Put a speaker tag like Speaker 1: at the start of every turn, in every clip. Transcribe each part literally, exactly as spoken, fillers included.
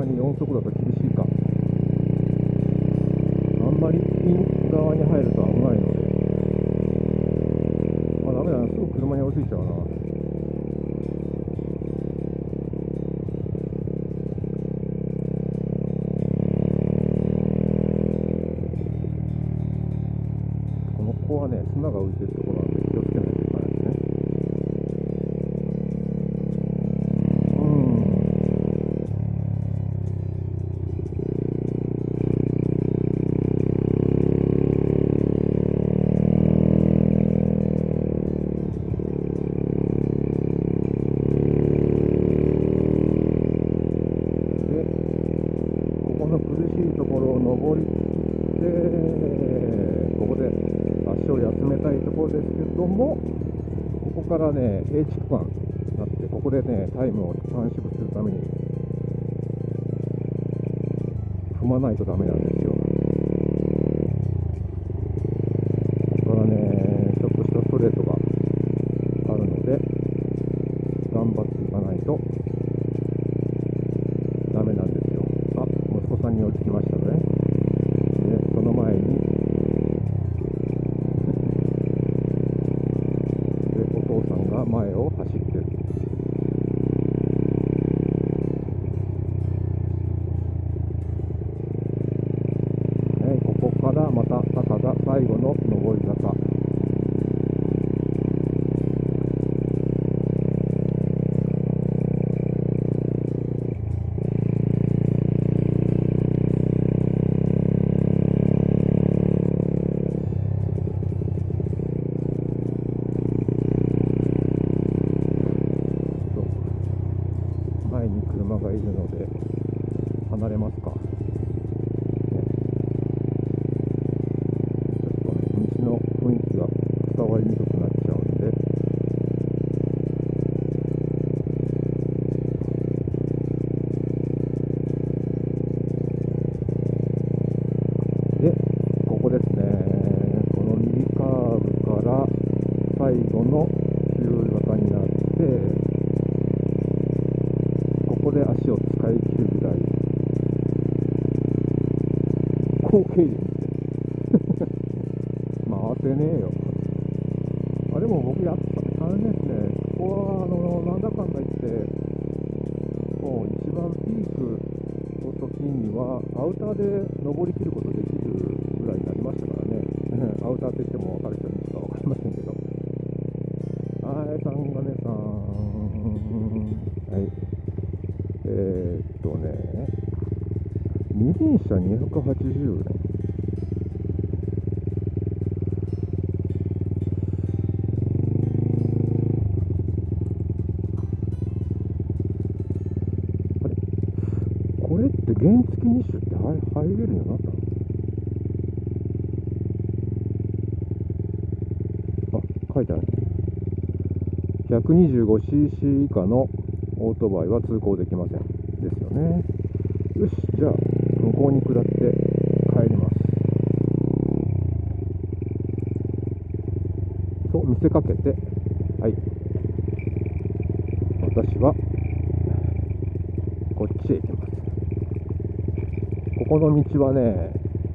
Speaker 1: によん速だと厳しいか。あんまりイン側に入ると危ないので、あ、ダメだな、すぐ車に追いついちゃうな。ここはね、砂が浮いてるところなんで気をつけないといけないですね。うん。で、ここの苦しいところを登りって、ここで足を休めたいところですけども、ここからね、平地区間になって、ここでね、タイムを短縮するために踏まないとダメなんですよ。ここからね、ちょっとしたストレートがあるので、頑張っていかないとダメなんですよ。あ、息子さんに追いつきましたね。で、その前にで、お父さんが前を走ってる。ね、ここからまた坂が最後の上り坂。前に車がいるので離れますか、ね、ちょっとね、道の雰囲気が伝わりにくくなっちゃうので、で、ここですね、この右カーブから最後の急坂になって、ここで足を使い切るぐらい好景気回せねえよ。あ、でも僕やった、あれですね、ここはあのなんだかんだ言って、もう一番ピークの時にはアウターで登り切ることできるぐらいになりましたからね。アウターって言っても分かる人にしか分かりませんけど。はい、サンガネさん。はい。えー、っとね、二輪車にひゃくはちじゅうえん。あれ、これって原付二種って入入れるようになったの？あ、書いてある。ひゃくにじゅうごシーシー 以下のオートバイは通行できません。ですよね。よし、じゃあ、向こうに下って帰ります。と見せかけて、はい。私は、こっちへ行きます。ここの道はね、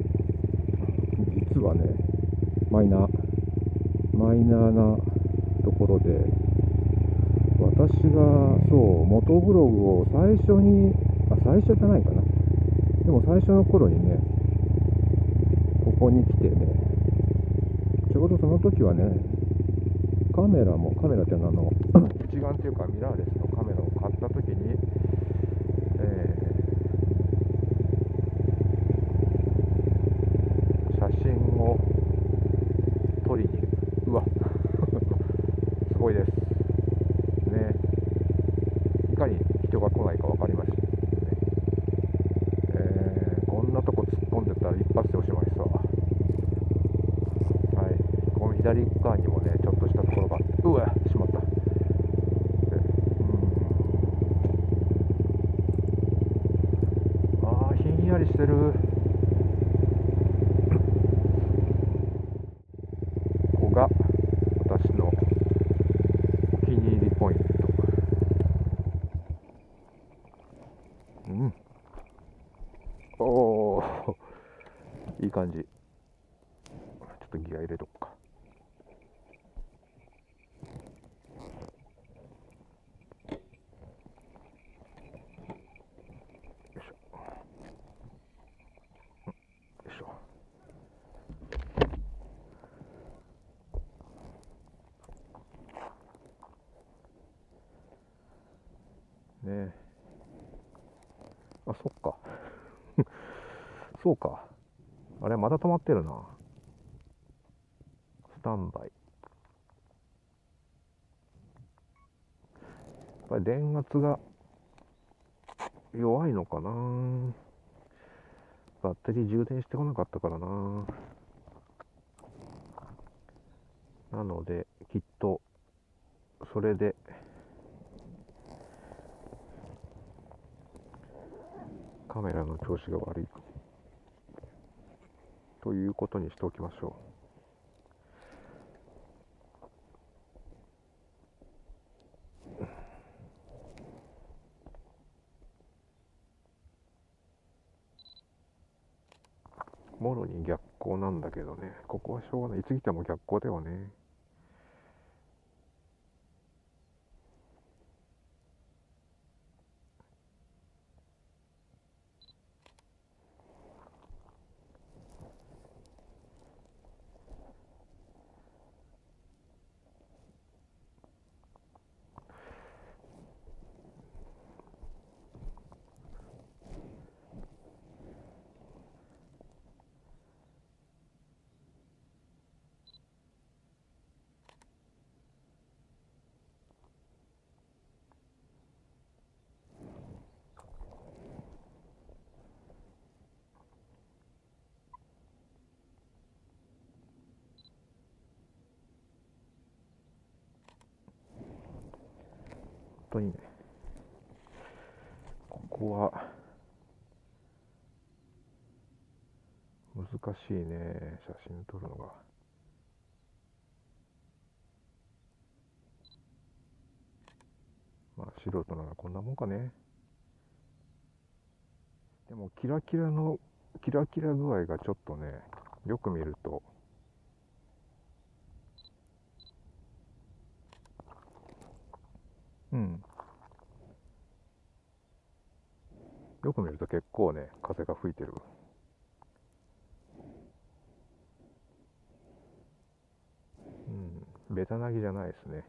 Speaker 1: 実はね、マイナー、マイナーなところで、私が、そう、モトブログを最初に、あ、最初じゃないかな。でも最初の頃にね、ここに来てね、ちょうどその時はね、カメラも、カメラっていうのはあの、一眼っていうかミラーレスのカメラを買った時に、えー、写真を撮りに、うわ、すごいです。ね。いかに人が来ないか分かりました。えー、こんなとこ突っ込んでたら一発でおしまいさ。はい、この左側にもね、ちょっとしたところが、うわ、しまった。ああ、ひんやりしてる。ここが私のお気に入りポイント。うん。 おーいい感じ。ちょっとギア入れとくか。よいしょよいしょ。ねえ、あ、そっかそうか、あれまだ止まってるな。スタンバイ。やっぱり電圧が弱いのかな。バッテリー充電してこなかったからな。なのできっとそれでカメラの調子が悪いということにしておきましょう。もろに逆光なんだけどね、ここはしょうがない。いつ来ても逆光だよね。本当にね、ここは難しいね、写真撮るのが。まあ素人ならこんなもんかね。でもキラキラのキラキラ具合がちょっとね、よく見るとうんよく見ると結構ね、風が吹いてる。うん、ベタなぎじゃないですね。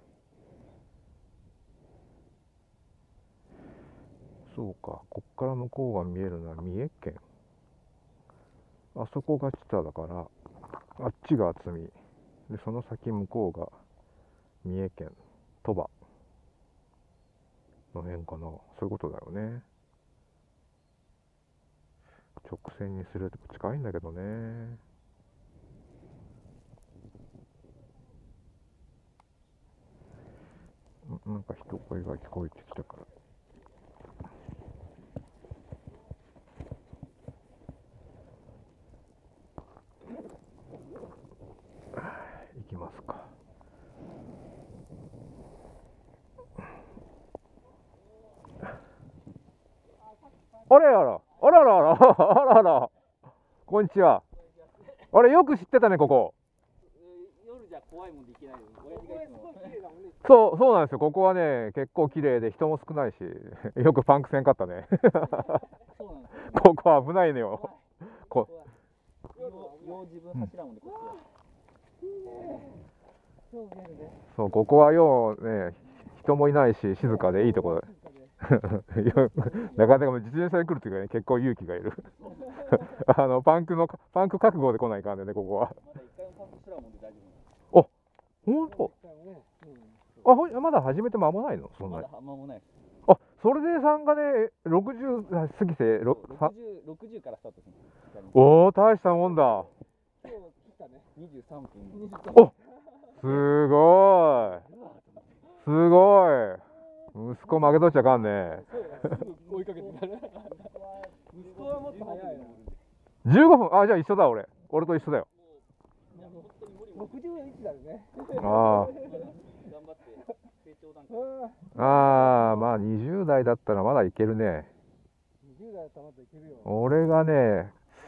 Speaker 1: そうか、こっから向こうが見えるのは三重県。あそこが知多だから、あっちが渥美で、その先向こうが三重県鳥羽の辺かな。そういうことだよね。直線にすると近いんだけどね。んなんか人声が聞こえてきたから行きますか。あれあらあらあらあらあらあら、こんにちは。あれよく知ってたね、ここ。
Speaker 2: 夜じゃ怖いもんで行けないのに、親父がいつも。
Speaker 1: そうそうなんですよ。ここはね、結構綺麗で人も少ないし、よくパンクせんかったね。
Speaker 2: そうなんですよ。
Speaker 1: ここ危ないのよ。こ
Speaker 2: よう自分柱もんでこっちだ。
Speaker 1: そう、ここはようね、人もいないし静かでいいところ。なかなか自転車で来るというかね、結構勇気がいる。あのパンクのパンク覚悟で来ないかんでね、ここは。
Speaker 2: まだ一回もパンクすらもんで大丈
Speaker 1: あ、ほんと。あ、ほんまだ始めて間もないの、そ
Speaker 2: 夫。
Speaker 1: んなに。
Speaker 2: まだ間もない。
Speaker 1: あ、それで参加でろくじゅう過ぎてろさ
Speaker 2: ろくじゅうからスタートする。
Speaker 1: おお、大したもんだ。
Speaker 2: にじゅうさんぷん。
Speaker 1: お、すごい。すごい。息子負けとっちゃあかんね。
Speaker 2: 追いかけてから。息子はもっと早いな。
Speaker 1: じゅうごふん、あ、じゃあ一緒だ、俺。俺と一緒だよ。
Speaker 2: ろくじゅういちだよね。
Speaker 1: あ
Speaker 2: 頑張って成長段階。
Speaker 1: あ。ああ、まあにじゅう代だったらまだいけるね。
Speaker 2: にじゅう代だったらまだいけるよ。
Speaker 1: 俺がね、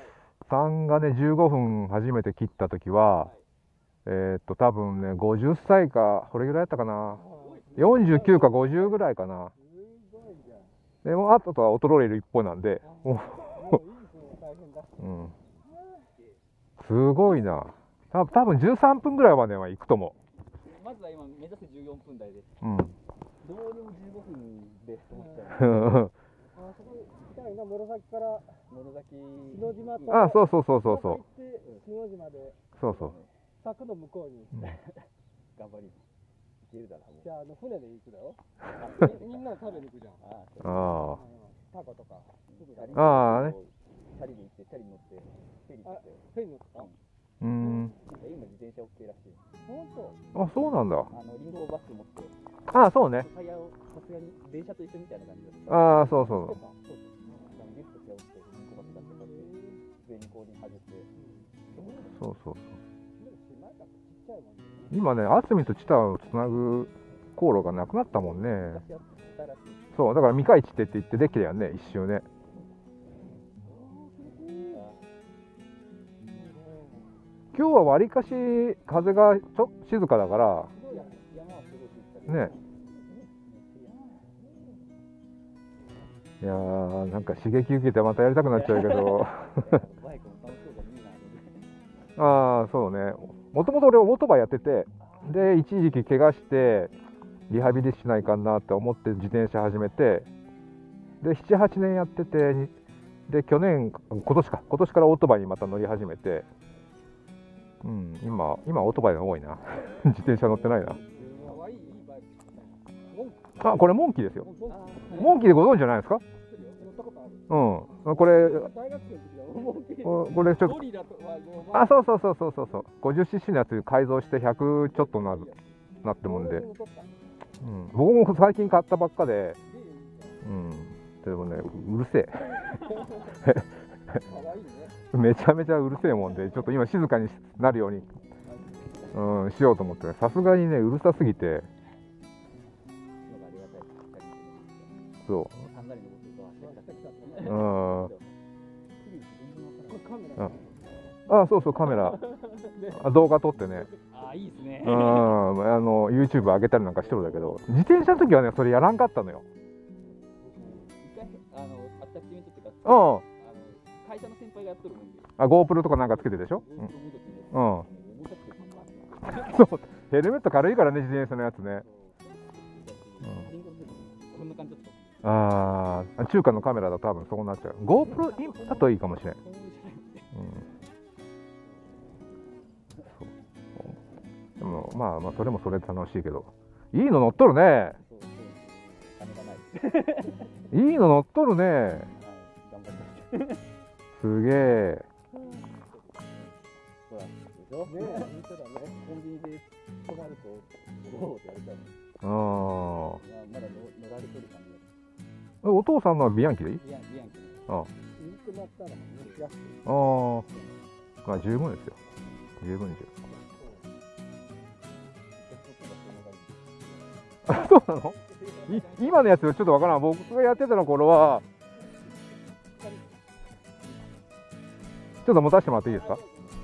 Speaker 1: さんがねじゅうごふん初めて切った時は、えーっと多分ねごじゅっさいかそれぐらいだったかな、よんじゅうきゅうかごじゅうぐらいかな。でもあとは衰える一方なんで、もう、うん、すごいな。た多分じゅうさんぷんぐらいまでは行くと思
Speaker 2: まずは今目指すじゅうよんぷん台です。
Speaker 1: う。うん。
Speaker 2: どうでもじゅうごふんでと思っちゃう。
Speaker 3: あそこ行きたいな、室崎から
Speaker 2: 室崎
Speaker 3: 篠島と
Speaker 1: あ、そうそうそうそうそう。
Speaker 3: 行って篠島で
Speaker 1: そうそう。
Speaker 3: 柵の向こうに、
Speaker 2: 頑張りいけるだろう。
Speaker 3: じゃああの船で行くだよ。
Speaker 2: みんな食べに行くじゃん。
Speaker 1: あ
Speaker 3: うんタコとか。
Speaker 1: あ。ああね。
Speaker 2: チャリで行ってチャリ乗ってフェリー行って。
Speaker 3: フェリー乗った？
Speaker 1: うーん。
Speaker 2: 今自転車 OK らしい。
Speaker 3: 本当？
Speaker 1: あ、そうなんだ。
Speaker 2: あのリンゴバッグ持って
Speaker 1: ああ、そうね。
Speaker 2: タイヤをさすがに電車と一緒みたいな感じだった。
Speaker 1: ああ、そうそう。
Speaker 2: そうそう。あのギュッと背負ってリンゴバッグだってこうやって上に後輪外して。
Speaker 1: そうそうそう。
Speaker 3: 島だとちっちゃいもんね。
Speaker 1: 今ね、渥美と知多をつなぐ航路がなくなったもんね。
Speaker 2: 昔やったらしい。
Speaker 1: そう、だから三日市って言ってできたよね、一周ね。今日はわりかし風がちょっと静かだからね。いやー、なんか刺激受けてまたやりたくなっちゃうけどああ、そうね。もともと俺オートバイやってて、で一時期怪我してリハビリしないかなって思って自転車始めて、でななはちねんやってて、で去年今年か今年からオートバイにまた乗り始めて、うん、今今オートバイが多いな自転車乗ってないな。あ、これモンキーですよ。モンキーでご存知じゃないですか？うん、これこれちょっと、あ、そうそうそうそうそうそう、ごじゅっシーシー のやつ改造してひゃくちょっとなるなってもんで、うん、僕も最近買ったばっかで、うん、でもね、うるせえめちゃめちゃうるせえもんで、ちょっと今静かになるように、うん、しようと思って、さすがにね、うるさすぎて、そう、うん、あ、そうそう、カメラ動画撮ってね、
Speaker 2: あ、いいですね。
Speaker 1: うん、あの YouTube 上げたりなんかしてるんだけど、自転車の時はねそれやらんかったのよ。
Speaker 2: 一回あのアタッチメントっていうか、
Speaker 1: うん、
Speaker 2: あの会社の先輩がやっとるもんで。
Speaker 1: あ、GoPro とかなんかつけてでしょ。うん、うん、そう、ヘルメット軽いからね、自転車のやつね。
Speaker 2: こんな感じだった。
Speaker 1: ああ、中華のカメラだと多分そうなっちゃう。GoPro だといいかもしれん。うん、でもまあまあそれもそれで楽しいけど、いいの乗っとるね。いいの乗っとるね。すげえ。
Speaker 2: ほら、でしょ。ね、本当だね。コンビニで泊まるとおおってやるから。
Speaker 1: ああ。
Speaker 2: まだ乗られてる感じ。
Speaker 1: お父さんのはビアンキでいい？
Speaker 2: ビアンビアンキ。
Speaker 1: ああ。
Speaker 3: 行くなったら安い。
Speaker 1: ああ。まあ十分ですよ。十分じゃ。あ、そうなの？い今のやつちょっとわからん。僕がやってたの頃は、ちょっと持たせてもらっていいですか？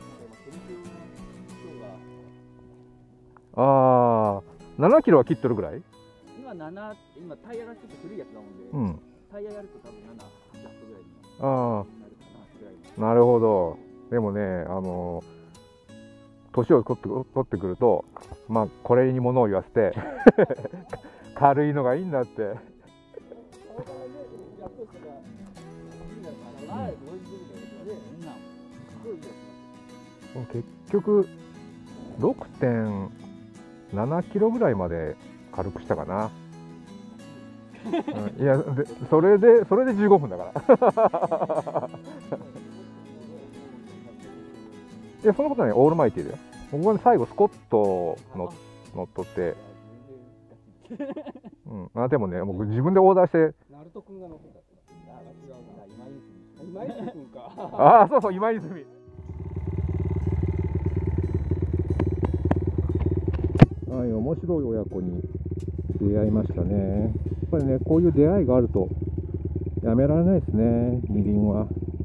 Speaker 1: ああ、ななキロは切っとるぐらい？
Speaker 2: 今なな、今タイヤがちょっと古いやつだもんで、
Speaker 1: うん、
Speaker 2: タイヤやると多分なな、はちぐらいになる
Speaker 1: あ
Speaker 2: かなぐらい。
Speaker 1: あ、なるほど。でもね、あの年を取って取ってくると、まあこれに物を言わせて軽いのがいいんだって。結局 ろくてんななキロぐらいまで軽くしたかな。うん、いや、でそれでそれでじゅうごふんだからいや、そんなことない。オールマイティーだよ。僕はね、最後スコットの乗っとって、うん、あ、でもね、僕自分でオーダーして、
Speaker 3: ナルト君が乗ってた。あ、違うな。今泉君か。
Speaker 1: ああ、そうそう、今泉。はい、面白い親子に出会いましたね。やっぱりね、こういう出会いがあるとやめられないですね、二輪は。